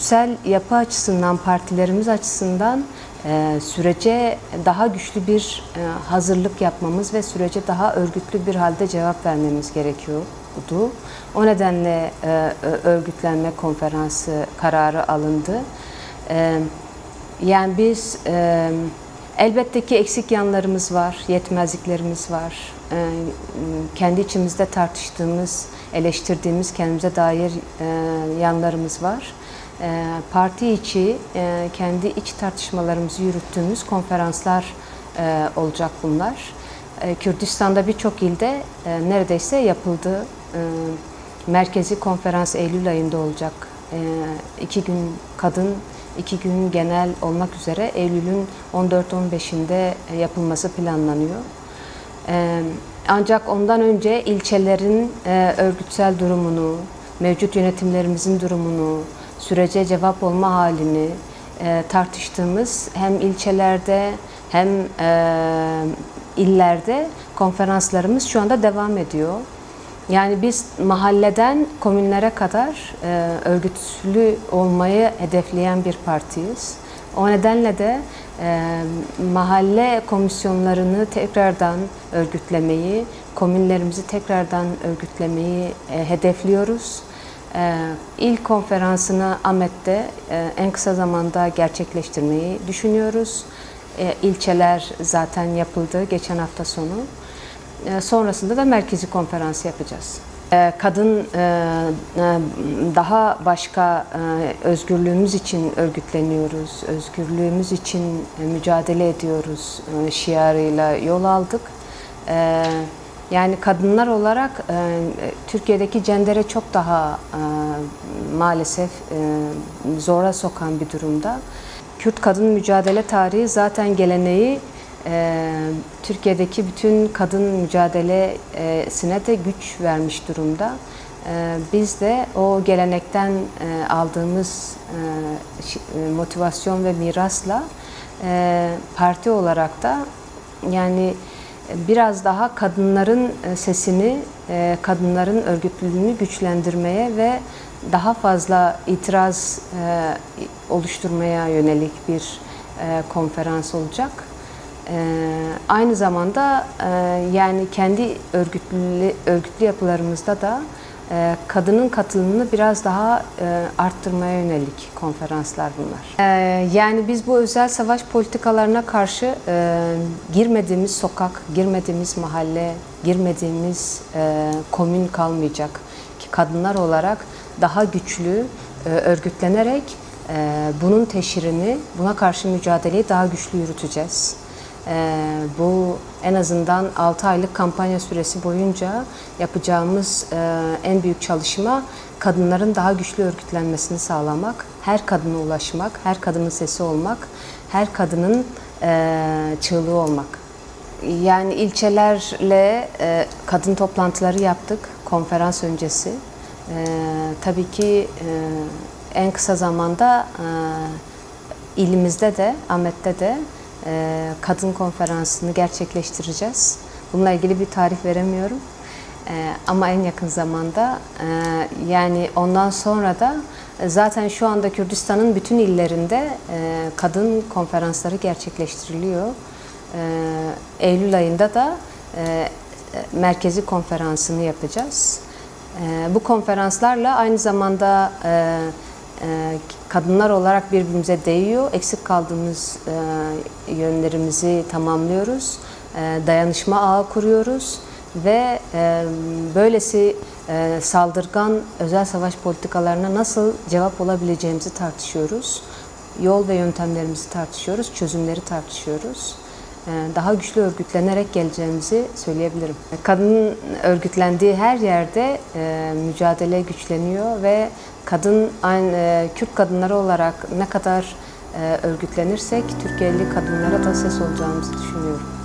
örgütsel yapı açısından, partilerimiz açısından sürece daha güçlü bir hazırlık yapmamız ve sürece daha örgütlü bir halde cevap vermemiz gerekiyordu. O nedenle örgütlenme konferansı kararı alındı. Yani biz elbette ki eksik yanlarımız var, yetmezliklerimiz var. Kendi içimizde tartıştığımız, eleştirdiğimiz kendimize dair yanlarımız var. Parti içi kendi iç tartışmalarımızı yürüttüğümüz konferanslar olacak bunlar. Kürdistan'da birçok ilde neredeyse yapıldı. Merkezi konferans Eylül ayında olacak. 2 gün kadın, 2 gün genel olmak üzere Eylül'ün 14-15'inde yapılması planlanıyor. Ancak ondan önce ilçelerin örgütsel durumunu, mevcut yönetimlerimizin durumunu, sürece cevap olma halini tartıştığımız hem ilçelerde hem illerde konferanslarımız şu anda devam ediyor. Yani biz mahalleden komünlere kadar örgütlü olmayı hedefleyen bir partiyiz. O nedenle de mahalle komisyonlarını tekrardan örgütlemeyi, komünlerimizi tekrardan örgütlemeyi hedefliyoruz. İlk konferansını Ahmet'te en kısa zamanda gerçekleştirmeyi düşünüyoruz. İlçeler zaten yapıldı geçen hafta sonu. Sonrasında da merkezi konferans yapacağız. Kadın daha başka özgürlüğümüz için örgütleniyoruz, özgürlüğümüz için mücadele ediyoruz şiarıyla yol aldık. Yani kadınlar olarak Türkiye'deki cendere çok daha maalesef zora sokan bir durumda. Kürt kadın mücadele tarihi zaten geleneği Türkiye'deki bütün kadın mücadelesine de güç vermiş durumda. Biz de o gelenekten aldığımız motivasyon ve mirasla parti olarak da yani biraz daha kadınların sesini, kadınların örgütlülüğünü güçlendirmeye ve daha fazla itiraz oluşturmaya yönelik bir konferans olacak. Aynı zamanda yani kendi örgütlü yapılarımızda da kadının katılımını biraz daha arttırmaya yönelik konferanslar bunlar. Yani biz bu özel savaş politikalarına karşı girmediğimiz sokak, girmediğimiz mahalle, girmediğimiz komün kalmayacak ki kadınlar olarak daha güçlü örgütlenerek bunun teşhirini, buna karşı mücadeleyi daha güçlü yürüteceğiz. Bu en azından 6 aylık kampanya süresi boyunca yapacağımız en büyük çalışma kadınların daha güçlü örgütlenmesini sağlamak, her kadına ulaşmak, her kadının sesi olmak, her kadının çığlığı olmak. Yani ilçelerle kadın toplantıları yaptık konferans öncesi. Tabii ki en kısa zamanda ilimizde de, Ahmet'te de kadın konferansını gerçekleştireceğiz. Bununla ilgili bir tarih veremiyorum. Ama en yakın zamanda yani ondan sonra da zaten şu anda Kürdistan'ın bütün illerinde kadın konferansları gerçekleştiriliyor. Eylül ayında da merkezi konferansını yapacağız. Bu konferanslarla aynı zamanda kadınlar olarak birbirimize değiyor, eksik kaldığımız yönlerimizi tamamlıyoruz, dayanışma ağı kuruyoruz ve böylesi saldırgan özel savaş politikalarına nasıl cevap olabileceğimizi tartışıyoruz. Yol ve yöntemlerimizi tartışıyoruz, çözümleri tartışıyoruz. Daha güçlü örgütlenerek geleceğimizi söyleyebilirim. Kadının örgütlendiği her yerde mücadele güçleniyor ve kadın, Kürt kadınları olarak ne kadar örgütlenirsek Türkiye'li kadınlara da ses olacağımızı düşünüyorum.